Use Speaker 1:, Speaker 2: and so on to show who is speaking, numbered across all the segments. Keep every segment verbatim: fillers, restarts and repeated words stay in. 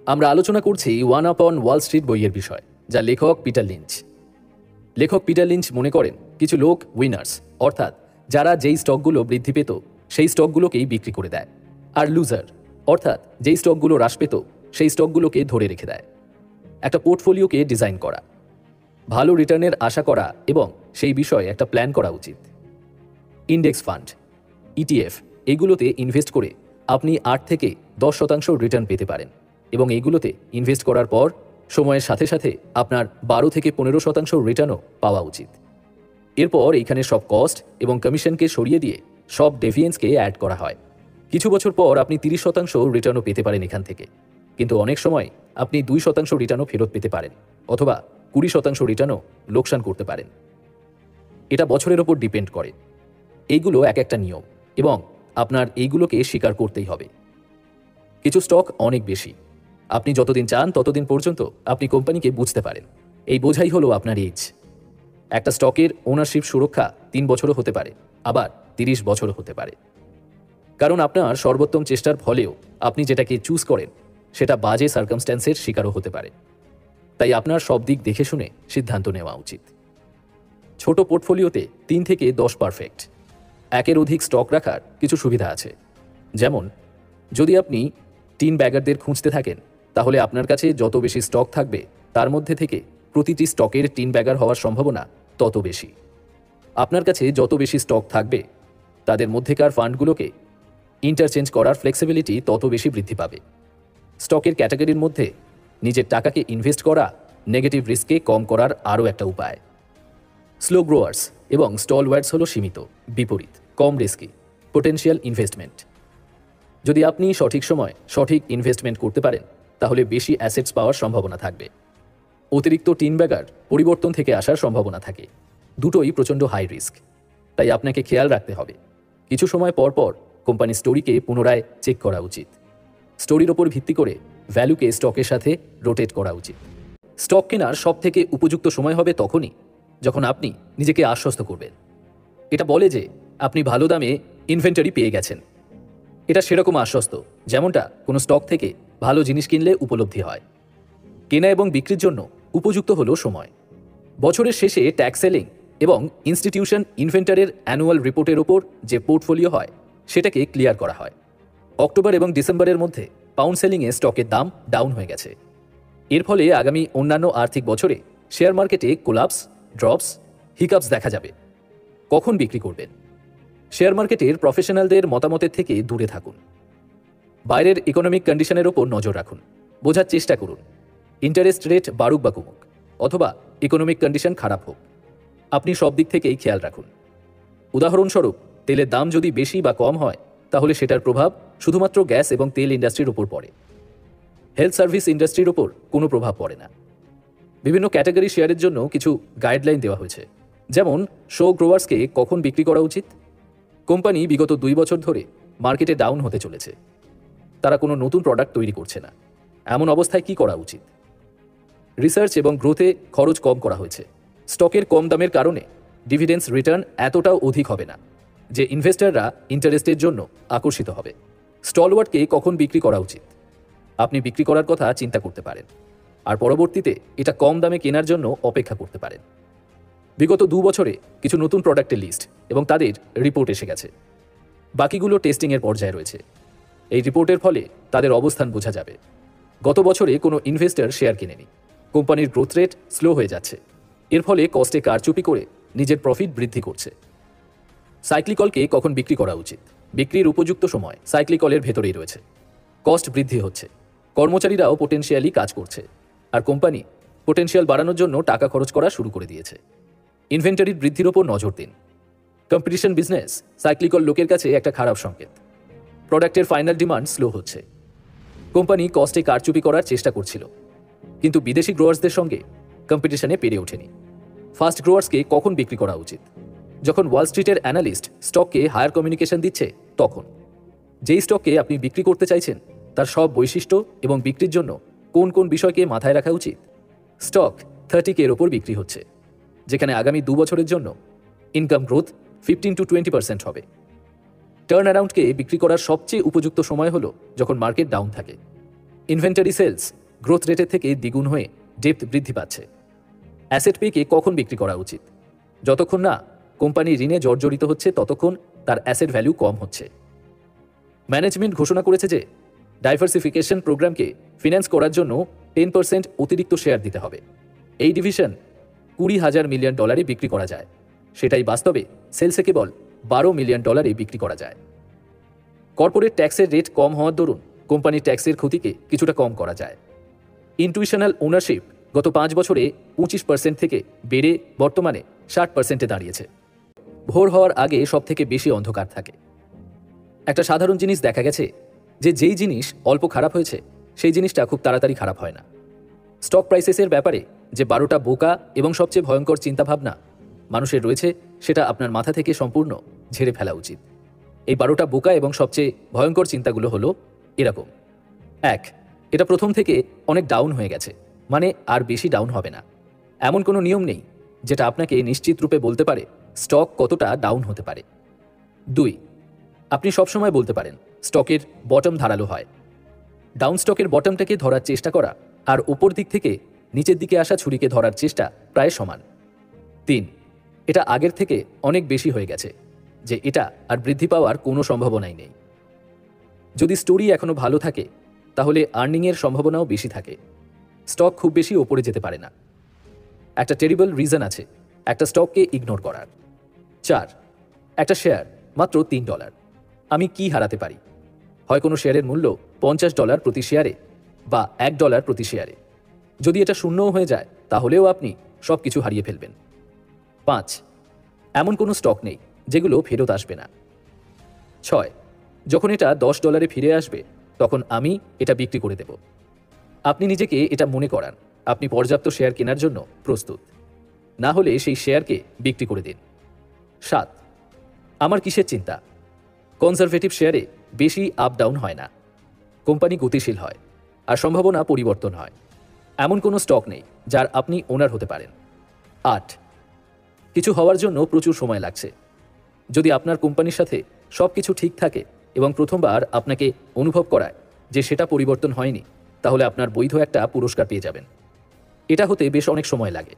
Speaker 1: আমরা আলোচনা করছি ওয়ান আপন ওয়াল স্ট্রিট বইয়ের বিষয়, যা লেখক পিটার লিঞ্চ। লেখক পিটার লিঞ্চ মনে করেন কিছু লোক উইনার্স, অর্থাৎ যারা যেই স্টকগুলো বৃদ্ধি পেত সেই স্টকগুলোকেই বিক্রি করে দেয়, আর লুজার, অর্থাৎ যেই স্টকগুলো হ্রাস পেত সেই স্টকগুলোকে ধরে রেখে দেয়। একটা পোর্টফোলিওকে ডিজাইন করা, ভালো রিটার্নের আশা করা এবং সেই বিষয়ে একটা প্ল্যান করা উচিত। ইন্ডেক্স ফান্ড, ইটিএফ, এগুলোতে ইনভেস্ট করে আপনি আট থেকে দশ শতাংশ রিটার্ন পেতে পারেন এবং এইগুলোতে ইনভেস্ট করার পর সময়ের সাথে সাথে আপনার বারো থেকে পনেরো শতাংশ রিটার্নও পাওয়া উচিত। এরপর এইখানে সব কস্ট এবং কমিশনকে সরিয়ে দিয়ে সব ডেভিয়েন্সকে অ্যাড করা হয়। কিছু বছর পর আপনি তিরিশ শতাংশ রিটার্নও পেতে পারেন এখান থেকে, কিন্তু অনেক সময় আপনি দুই শতাংশ রিটার্নও ফেরত পেতে পারেন অথবা কুড়ি শতাংশ রিটার্নও লোকসান করতে পারেন। এটা বছরের ওপর ডিপেন্ড করে। এইগুলো এক একটা নিয়ম এবং আপনার এইগুলোকে স্বীকার করতেই হবে। কিছু স্টক অনেক বেশি, আপনি যতদিন চান ততদিন পর্যন্ত আপনি কোম্পানিকে বুঝতে পারেন। এই বোঝাই হলো আপনার এজ। একটা স্টকের ওনারশিপ সুরক্ষা তিন বছরও হতে পারে, আবার তিরিশ বছরও হতে পারে, কারণ আপনার সর্বোত্তম চেষ্টার ফলেও আপনি যেটাকে চুজ করেন সেটা বাজে সার্কামস্ট্যান্সের শিকারও হতে পারে। তাই আপনার সব দিক দেখে শুনে সিদ্ধান্ত নেওয়া উচিত। ছোট পোর্টফোলিওতে তিন থেকে দশ পারফেক্ট। একের অধিক স্টক রাখার কিছু সুবিধা আছে, যেমন যদি আপনি টিন ব্যাগারদের খুঁজতে থাকেন তাহলে আপনার কাছে যত বেশি স্টক থাকবে তার মধ্যে থেকে প্রতিটি স্টকের টিন ব্যাগার হওয়ার সম্ভাবনা তত বেশি। আপনার কাছে যত বেশি স্টক থাকবে তাদের মধ্যেকার ফান্ডগুলোকে ইন্টারচেঞ্জ করার ফ্লেক্সিবিলিটি তত বেশি বৃদ্ধি পাবে। স্টকের ক্যাটাগরির মধ্যে নিজের টাকাকে ইনভেস্ট করা নেগেটিভ রিস্ককে কম করার আরও একটা উপায়। স্লো গ্রোয়ার্স এবং স্টলওয়ার্ডস হলো সীমিত, বিপরীত, কম রিস্কি পোটেনশিয়াল ইনভেস্টমেন্ট। যদি আপনি সঠিক সময় সঠিক ইনভেস্টমেন্ট করতে পারেন তাহলে বেশি অ্যাসেটস পাওয়ার সম্ভাবনা থাকবে। অতিরিক্ত টিন ব্যাগার পরিবর্তন থেকে আসার সম্ভাবনা থাকে, দুটোই প্রচণ্ড হাই রিস্ক। তাই আপনাকে খেয়াল রাখতে হবে। কিছু সময় পর পর কোম্পানির স্টোরিকে পুনরায় চেক করা উচিত। স্টোরির ওপর ভিত্তি করে ভ্যালুকে স্টকের সাথে রোটেট করা উচিত। স্টক কেনার সব থেকে উপযুক্ত সময় হবে তখনই যখন আপনি নিজেকে আশ্বস্ত করবেন। এটা বলে যে আপনি ভালো দামে ইনভেন্টরি পেয়ে গেছেন। এটা সেরকম আশ্বস্ত যেমনটা কোনো স্টক থেকে ভালো জিনিস কিনলে উপলব্ধি হয়। কেনা এবং বিক্রির জন্য উপযুক্ত হলো সময়। বছরের শেষে ট্যাক্স সেলিং এবং ইনস্টিটিউশন ইনভেন্টারের অ্যানুয়াল রিপোর্টের ওপর যে পোর্টফোলিও হয় সেটাকে ক্লিয়ার করা হয়। অক্টোবর এবং ডিসেম্বরের মধ্যে পাউন্ড সেলিংয়ে স্টকের দাম ডাউন হয়ে গেছে। এর ফলে আগামী অন্যান্য আর্থিক বছরে শেয়ার মার্কেটে কোলাপস, ড্রপস, হিকআপস দেখা যাবে। কখন বিক্রি করবেন? শেয়ার মার্কেটের প্রফেশনালদের মতামতের থেকে দূরে থাকুন। বাইরের ইকোনমিক কন্ডিশনের ওপর নজর রাখুন। বোঝার চেষ্টা করুন ইন্টারেস্ট রেট বাড়ুক বা কমুক অথবা ইকোনমিক কন্ডিশন খারাপ হোক, আপনি সব দিক থেকেই খেয়াল রাখুন। উদাহরণস্বরূপ, তেলের দাম যদি বেশি বা কম হয় তাহলে সেটার প্রভাব শুধুমাত্র গ্যাস এবং তেল ইন্ডাস্ট্রির ওপর পড়ে, হেলথ সার্ভিস ইন্ডাস্ট্রির ওপর কোনো প্রভাব পড়ে না। বিভিন্ন ক্যাটাগরি শেয়ারের জন্য কিছু গাইডলাইন দেওয়া হয়েছে, যেমন শো গ্রোয়ার্সকে কখন বিক্রি করা উচিত। কোম্পানি বিগত দুই বছর ধরে মার্কেটে ডাউন হতে চলেছে, তারা কোনো নতুন প্রোডাক্ট তৈরি করছে না। এমন অবস্থায় কি করা উচিত? রিসার্চ এবং গ্রোথে খরচ কম করা হয়েছে। স্টকের কম দামের কারণে ডিভিডেন্ডস রিটার্ন এতটাও অধিক হবে না যে ইনভেস্টররা ইন্টারেস্টের জন্য আকর্ষিত হবে। স্টলওয়ার্ডকে কখন বিক্রি করা উচিত? আপনি বিক্রি করার কথা চিন্তা করতে পারেন আর পরবর্তীতে এটা কম দামে কেনার জন্য অপেক্ষা করতে পারেন। বিগত দু বছরে কিছু নতুন প্রোডাক্টের লিস্ট এবং তাদের রিপোর্ট এসে গেছে, বাকিগুলো টেস্টিংয়ের পর্যায়ে রয়েছে। এই রিপোর্টের ফলে তাদের অবস্থান বোঝা যাবে। গত বছরে কোনো ইনভেস্টর শেয়ার কিনেনি, কোম্পানির গ্রোথ রেট স্লো হয়ে যাচ্ছে, এর ফলে কস্টে কারচুপি করে নিজের প্রফিট বৃদ্ধি করছে। সাইক্লিকলকে কখন বিক্রি করা উচিত? বিক্রির উপযুক্ত সময় সাইক্লিকলের ভেতরেই রয়েছে। কস্ট বৃদ্ধি হচ্ছে, কর্মচারীরাও পোটেনশিয়ালি কাজ করছে, আর কোম্পানি পোটেনশিয়াল বাড়ানোর জন্য টাকা খরচ করা শুরু করে দিয়েছে। ইনভেন্টরির বৃদ্ধির ওপর নজর দিন। কম্পিটিশন বিজনেস সাইক্লিকল লোকের কাছে একটা খারাপ সংকেত। প্রোডাক্টের ফাইনাল ডিমান্ড স্লো হচ্ছে। কোম্পানি কস্টে কারচুপি করার চেষ্টা করছিল, কিন্তু বিদেশি গ্রোয়ার্সদের সঙ্গে কম্পিটিশনে পেরে ওঠেনি। ফাস্ট গ্রোয়ার্সকে কখন বিক্রি করা উচিত? যখন ওয়াল স্ট্রিটের অ্যানালিস্ট স্টককে হায়ার কমিউনিকেশন দিচ্ছে তখন। যেই স্টককে আপনি বিক্রি করতে চাইছেন তার সব বৈশিষ্ট্য এবং বিক্রির জন্য কোন কোন বিষয়কে মাথায় রাখা উচিত। স্টক থার্টি কে এর ওপর বিক্রি হচ্ছে, যেখানে আগামী দু বছরের জন্য income growth fifteen to twenty percent হবে। টার্ন অ্যারাউন্ডকে বিক্রি করার সবচেয়ে উপযুক্ত সময় হলো যখন মার্কেট ডাউন থাকে। ইনভেন্টরি সেলস গ্রোথ রেটের থেকে দ্বিগুণ হয়ে ডেপথ বৃদ্ধি পাচ্ছে। অ্যাসেট পেকে কখন বিক্রি করা উচিত? যতক্ষণ না কোম্পানি ঋণে জর্জরিত হচ্ছে ততক্ষণ তার অ্যাসেট ভ্যালু কম হচ্ছে। ম্যানেজমেন্ট ঘোষণা করেছে যে ডাইভার্সিফিকেশন প্রোগ্রামকে ফিন্যান্স করার জন্য টেন পার্সেন্ট অতিরিক্ত শেয়ার দিতে হবে। এই ডিভিশন কুড়ি হাজার মিলিয়ন ডলারে বিক্রি করা যায়, সেটাই বাস্তবে সেলসে কেবল বারো মিলিয়ন ডলারে বিক্রি করা যায়। কর্পোরেট ট্যাক্সের রেট কম হওয়ার দরুন কোম্পানির ট্যাক্সের ক্ষতিকে কিছুটা কম করা যায়। ইনটুইশনাল ওনারশিপ গত পাঁচ বছরে পঁচিশ পার্সেন্ট থেকে বেড়ে বর্তমানে ষাট পার্সেন্টে দাঁড়িয়েছে। ভোর হওয়ার আগে সব থেকে বেশি অন্ধকার থাকে। একটা সাধারণ জিনিস দেখা গেছে যে যেই জিনিস অল্প খারাপ হয়েছে সেই জিনিসটা খুব তাড়াতাড়ি খারাপ হয় না। স্টক প্রাইসেসের ব্যাপারে যে বারোটা বোকা এবং সবচেয়ে ভয়ঙ্কর চিন্তাভাবনা মানুষের রয়েছে সেটা আপনার মাথা থেকে সম্পূর্ণ ঝেড়ে ফেলা উচিত। এই বারোটা বোকা এবং সবচেয়ে ভয়ঙ্কর চিন্তাগুলো হলো এরকম। এক, এটা প্রথম থেকে অনেক ডাউন হয়ে গেছে, মানে আর বেশি ডাউন হবে না। এমন কোনো নিয়ম নেই যেটা আপনাকে নিশ্চিত রূপে বলতে পারে স্টক কতটা ডাউন হতে পারে। দুই, আপনি সবসময় বলতে পারেন স্টকের বটম ধারালো হয়। ডাউন স্টকের বটমটাকে ধরার চেষ্টা করা আর উপর দিক থেকে নিচের দিকে আসা ছুরিকে ধরার চেষ্টা প্রায় সমান। তিন, এটা আগের থেকে অনেক বেশি হয়ে গেছে যে এটা আর বৃদ্ধি পাওয়ার কোনো সম্ভাবনাই নেই। যদি স্টোরি এখনো ভালো থাকে তাহলে আর্নিংয়ের সম্ভাবনাও বেশি থাকে। স্টক খুব বেশি ওপরে যেতে পারে না। একটা টেরিবল রিজন আছে একটা স্টককে ইগনোর করার। চার, একটা শেয়ার মাত্র তিন ডলার, আমি কি হারাতে পারি? হয় কোনো শেয়ারের মূল্য পঞ্চাশ ডলার প্রতি শেয়ারে বা এক ডলার প্রতি শেয়ারে। যদি এটা শূন্যও হয়ে যায় তাহলেও আপনি সব কিছু হারিয়ে ফেলবেন। পাঁচ, এমন কোনো স্টক নেই যেগুলো ফেরত আসবে না। ছয়, যখন এটা দশ ডলারে ফিরে আসবে তখন আমি এটা বিক্রি করে দেব। আপনি নিজেকে এটা মনে করান আপনি পর্যাপ্ত শেয়ার কেনার জন্য প্রস্তুত, না হলে সেই শেয়ারকে বিক্রি করে দিন। সাত, আমার কিসের চিন্তা? কনজারভেটিভ শেয়ারে বেশি আপ ডাউন হয় না, কোম্পানি গতিশীল হয় আর সম্ভাবনা পরিবর্তন হয়। এমন কোনো স্টক নেই যার আপনি ওনার হতে পারেন। আট, কিছু হওয়ার জন্য প্রচুর সময় লাগছে। যদি আপনার কোম্পানির সাথে সব কিছু ঠিক থাকে এবং প্রথমবার আপনাকে অনুভব করায় যে সেটা পরিবর্তন হয়নি, তাহলে আপনার বৈধ একটা পুরস্কার পেয়ে যাবেন। এটা হতে বেশ অনেক সময় লাগে।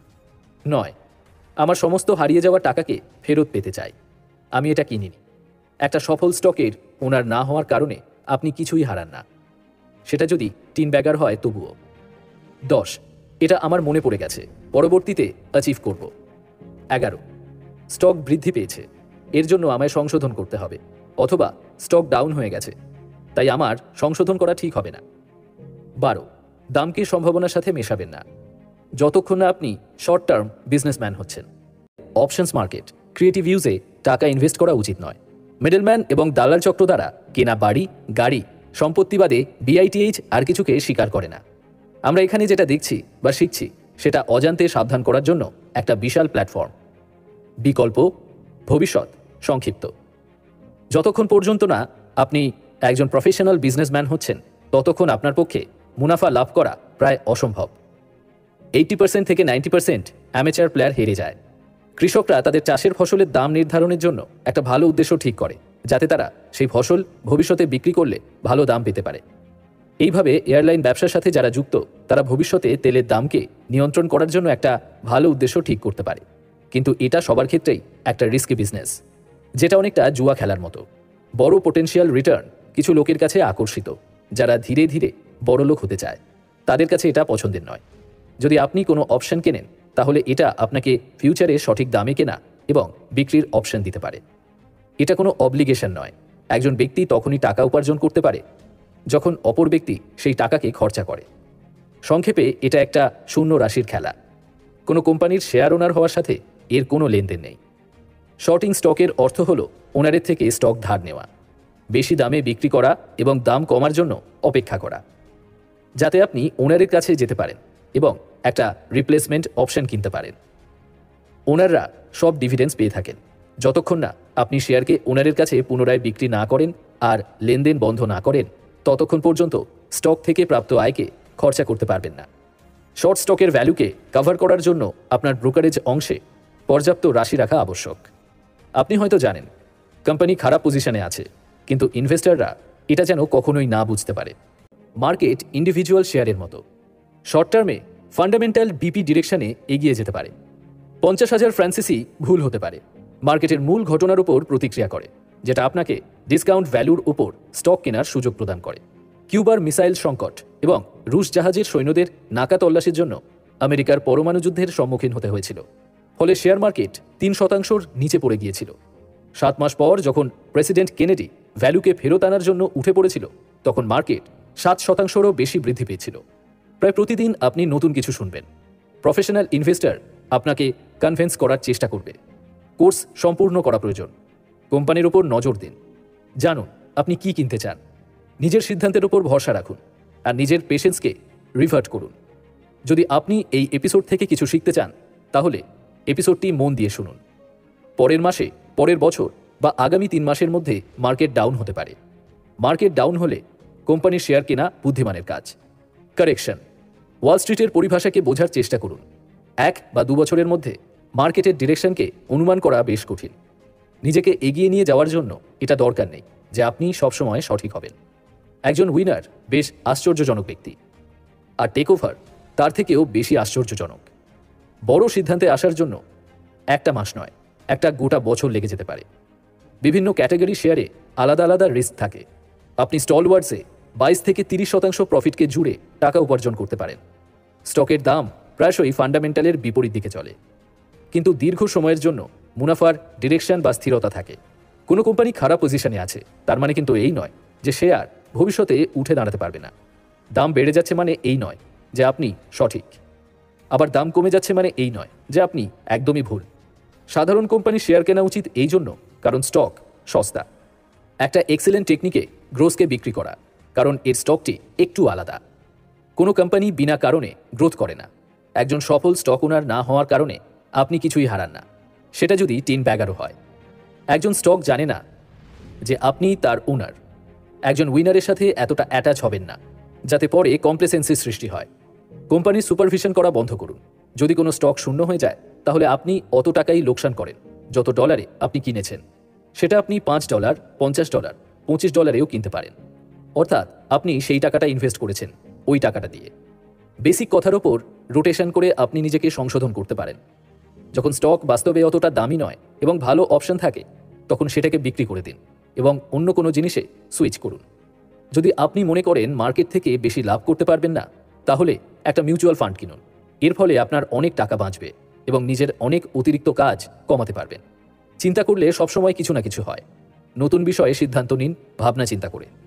Speaker 1: নয়, আমার সমস্ত হারিয়ে যাওয়া টাকাকে ফেরত পেতে চাই, আমি এটা কিনিনি। একটা সফল স্টকের ওনার না হওয়ার কারণে আপনি কিছুই হারান না, সেটা যদি টিন ব্যাগার হয় তবুও। দশ, এটা আমার মনে পড়ে গেছে, পরবর্তীতে অ্যাচিভ করব। এগারো, স্টক বৃদ্ধি পেয়েছে, এর জন্য আমায় সংশোধন করতে হবে, অথবা স্টক ডাউন হয়ে গেছে তাই আমার সংশোধন করা ঠিক হবে না। বারো, দামকে সম্ভাবনার সাথে মেশাবেন না, যতক্ষণ না আপনি শর্ট টার্ম বিজনেসম্যান হচ্ছেন। অপশনস মার্কেট ক্রিয়েটিভ ইউজে টাকা ইনভেস্ট করা উচিত নয়। মিডলম্যান এবং দালাল চক্র দ্বারা কেনা বাড়ি, গাড়ি, সম্পত্তি বাদে বিআইটিএইচ আর কিছুকে স্বীকার করে না। আমরা এখানে যেটা দেখছি বা শিখছি সেটা অজান্তে সাবধান করার জন্য একটা বিশাল প্ল্যাটফর্ম। বিকল্প, ভবিষ্যৎ, সংক্ষিপ্ত। যতক্ষণ পর্যন্ত না আপনি একজন প্রফেশনাল বিজনেসম্যান হচ্ছেন ততক্ষণ আপনার পক্ষে মুনাফা লাভ করা প্রায় অসম্ভব। এইটি পার্সেন্ট থেকে নাইনটি পার্সেন্ট অ্যামেচার প্লেয়ার হেরে যায়। কৃষকরা তাদের চাষের ফসলের দাম নির্ধারণের জন্য একটা ভালো উদ্দেশ্য ঠিক করে, যাতে তারা সেই ফসল ভবিষ্যতে বিক্রি করলে ভালো দাম পেতে পারে। এইভাবে এয়ারলাইন ব্যবসার সাথে যারা যুক্ত তারা ভবিষ্যতে তেলের দামকে নিয়ন্ত্রণ করার জন্য একটা ভালো উদ্দেশ্য ঠিক করতে পারে। কিন্তু এটা সবার ক্ষেত্রেই একটা রিস্কি বিজনেস, যেটা অনেকটা জুয়া খেলার মতো। বড় পোটেনশিয়াল রিটার্ন কিছু লোকের কাছে আকর্ষিত, যারা ধীরে ধীরে বড়লোক হতে চায়। তাদের কাছে এটা পছন্দের নয়। যদি আপনি কোনো অপশন কেনেন তাহলে এটা আপনাকে ফিউচারে সঠিক দামে কেনা এবং বিক্রির অপশন দিতে পারে। এটা কোনো অব্লিগেশন নয়। একজন ব্যক্তি তখনই টাকা উপার্জন করতে পারে যখন অপর ব্যক্তি সেই টাকাকে খরচা করে। সংক্ষেপে এটা একটা শূন্য রাশির খেলা। কোনো কোম্পানির শেয়ার ওনার হওয়ার সাথে এর কোনো লেনদেন নেই। শর্টিং স্টকের অর্থ হলো ওনারের থেকে স্টক ধার নেওয়া, বেশি দামে বিক্রি করা এবং দাম কমার জন্য অপেক্ষা করা, যাতে আপনি ওনারের কাছে যেতে পারেন এবং একটা রিপ্লেসমেন্ট অপশন কিনতে পারেন। ওনাররা সব ডিভিডেন্স পেয়ে থাকেন। যতক্ষণ না আপনি শেয়ারকে ওনারের কাছে পুনরায় বিক্রি না করেন আর লেনদেন বন্ধ না করেন, ততক্ষণ পর্যন্ত স্টক থেকে প্রাপ্ত আয়কে খরচা করতে পারবেন না। শর্ট স্টকের ভ্যালুকে কভার করার জন্য আপনার ব্রোকারেজ অংশে পর্যাপ্ত রাশি রাখা আবশ্যক। আপনি হয়তো জানেন কোম্পানি খারাপ পজিশনে আছে, কিন্তু ইনভেস্টররা এটা যেন কখনোই না বুঝতে পারে। মার্কেট ইন্ডিভিজুয়াল শেয়ারের মতো। শর্ট টার্মে ফান্ডামেন্টাল বিপি ডিরেকশনে এগিয়ে যেতে পারে। পঞ্চাশ হাজার ফ্রান্সিসি ভুল হতে পারে। মার্কেটের মূল ঘটনার উপর প্রতিক্রিয়া করে, যেটা আপনাকে ডিসকাউন্ট ভ্যালুর উপর স্টক কেনার সুযোগ প্রদান করে। কিউবার মিসাইল সংকট এবং রুশ জাহাজের সৈন্যদের নাকা তল্লাশির জন্য আমেরিকার পরমাণু যুদ্ধের সম্মুখীন হতে হয়েছিল, ফলে শেয়ার মার্কেট তিন শতাংশর নিচে পড়ে গিয়েছিল। সাত মাস পর যখন প্রেসিডেন্ট কেনেডি ভ্যালুকে ফেরত আনার জন্য উঠে পড়েছিল, তখন মার্কেট সাত শতাংশেরও বেশি বৃদ্ধি পেয়েছিল। প্রায় প্রতিদিন আপনি নতুন কিছু শুনবেন। প্রফেশনাল ইনভেস্টর আপনাকে কনভিন্স করার চেষ্টা করবে। কোর্স সম্পূর্ণ করা প্রয়োজন। কোম্পানির উপর নজর দিন। জানুন আপনি কি কিনতে চান। নিজের সিদ্ধান্তের উপর ভরসা রাখুন আর নিজের পেশেন্সকে রিভার্ট করুন। যদি আপনি এই এপিসোড থেকে কিছু শিখতে চান, তাহলে এপিসোডটি মন দিয়ে শুনুন। পরের মাসে, পরের বছর বা আগামী তিন মাসের মধ্যে মার্কেট ডাউন হতে পারে। মার্কেট ডাউন হলে কোম্পানির শেয়ার কেনা বুদ্ধিমানের কাজ। কারেকশন। ওয়াল স্ট্রিটের পরিভাষাকে বোঝার চেষ্টা করুন। এক বা দু বছরের মধ্যে মার্কেটের ডিরেকশনকে অনুমান করা বেশ কঠিন। নিজেকে এগিয়ে নিয়ে যাওয়ার জন্য এটা দরকার নেই যে আপনি সবসময় সঠিক হবেন। একজন উইনার বেশ আশ্চর্যজনক ব্যক্তি, আর টেক ওভার তার থেকেও বেশি আশ্চর্যজনক। বড় সিদ্ধান্তে আসার জন্য একটা মাস নয়, একটা গোটা বছর লেগে যেতে পারে। বিভিন্ন ক্যাটাগরি শেয়ারে আলাদা আলাদা রিস্ক থাকে। আপনি স্টলওয়ার্ডসে বাইশ থেকে তিরিশ শতাংশ প্রফিটকে জুড়ে টাকা উপার্জন করতে পারেন। স্টকের দাম প্রায়শই ফান্ডামেন্টালের বিপরীত দিকে চলে, কিন্তু দীর্ঘ সময়ের জন্য মুনাফার ডিরেকশন বা স্থিরতা থাকে। কোনো কোম্পানি খারাপ পজিশনে আছে তার মানে কিন্তু এই নয় যে শেয়ার ভবিষ্যতে উঠে দাঁড়াতে পারবে না। দাম বেড়ে যাচ্ছে মানে এই নয় যে আপনি সঠিক, আবার দাম কমে যাচ্ছে মানে এই নয় যে আপনি একদমই ভুল। সাধারণ কোম্পানির শেয়ার কেনা উচিত এই জন্য কারণ স্টক সস্তা। একটা এক্সেলেন্ট টেকনিকে গ্রোথকে বিক্রি করা, কারণ এর স্টকটি একটু আলাদা। কোনো কোম্পানি বিনা কারণে গ্রোথ করে না। একজন সফল স্টক ওনার না হওয়ার কারণে আপনি কিছুই হারান না, সেটা যদি টিন ব্যাগারও হয়। একজন স্টক জানে না যে আপনি তার ওনার। একজন উইনারের সাথে এতটা অ্যাটাচ হবেন না যাতে পরে কমপ্লেসেন্সির সৃষ্টি হয়। কোম্পানির সুপারভিশন করা বন্ধ করুন। যদি কোনো স্টক শূন্য হয়ে যায়, তাহলে আপনি অত টাকাই লোকসান করেন যত ডলারে আপনি কিনেছেন। সেটা আপনি পাঁচ ডলার, পঞ্চাশ ডলার, পঁচিশ ডলারেও কিনতে পারেন। অর্থাৎ আপনি সেই টাকাটা ইনভেস্ট করেছেন ওই টাকাটা দিয়ে। বেসিক কথার ওপর রোটেশন করে আপনি নিজেকে সংশোধন করতে পারেন। যখন স্টক বাস্তবে অতটা দামি নয় এবং ভালো অপশন থাকে, তখন সেটাকে বিক্রি করে দিন এবং অন্য কোনো জিনিসে সুইচ করুন। যদি আপনি মনে করেন মার্কেট থেকে বেশি লাভ করতে পারবেন না, তাহলে একটা মিউচুয়াল ফান্ড কিনুন। এর ফলে আপনার অনেক টাকা বাঁচবে এবং নিজের অনেক অতিরিক্ত কাজ কমাতে পারবেন। চিন্তা করলে সবসময় কিছু না কিছু হয়। নতুন বিষয়ে সিদ্ধান্ত নিন ভাবনা চিন্তা করে।